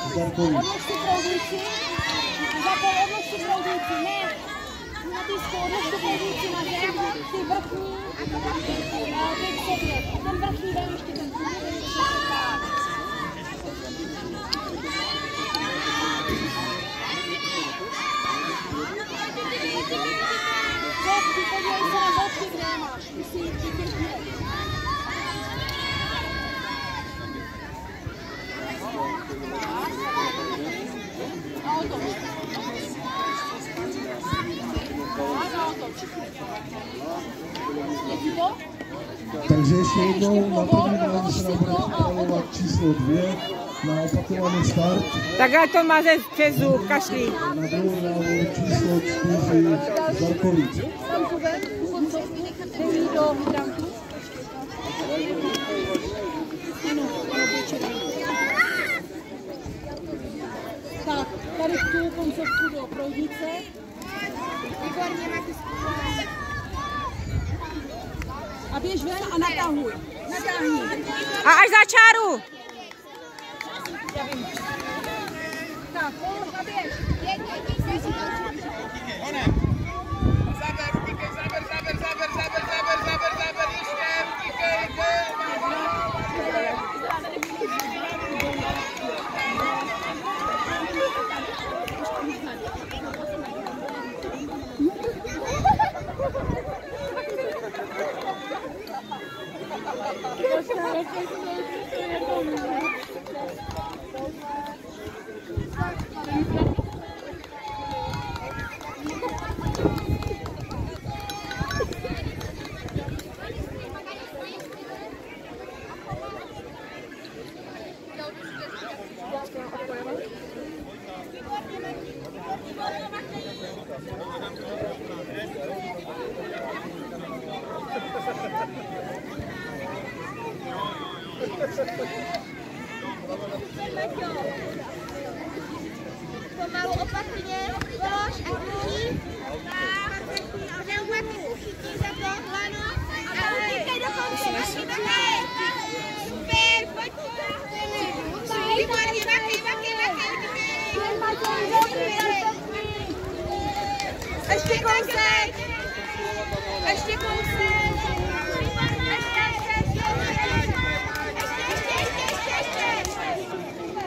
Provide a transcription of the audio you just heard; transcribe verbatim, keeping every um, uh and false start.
Zarkovic. Odlož si proudíci. Zapol, odlož si proudíci. Ne. Na disku, odlož si proudíci na zem. Ty vrchní. A ty k sobě. Ten vrchní dám ještě ten první. Zopky, podívej se na zopky, kde je máš. Ty si jich vytěžně. A otoč. A otoč. Je ti to? Takže ještě jednou na první ráně se nám bude připravovat číslo dvě na opakovaný start. Takhle to maze přes zub, kašlí. Na druhou ránu číslo čtyři Zarkovic. Tam tu ven, tu koncovku, jdem do hydrantu. Ano, ano, počekej. Tak, tady tu koncovku do proudnice. Výborně, máte zkušenost. A běž ven a natáhuj. Natáhni. A až za čáru. Já vím. Tak, a běž. Záber, utíkej, záber, záber, záber, záber, záber, záber, záber, ještě, utíkej, Pomalu opatrně, polož a kruží. Pneumatiku chytí za to, lano. A utíkej do konce. Super, pojď to. Výborně, makej, makej, makej, utíkej. Ještě kousek.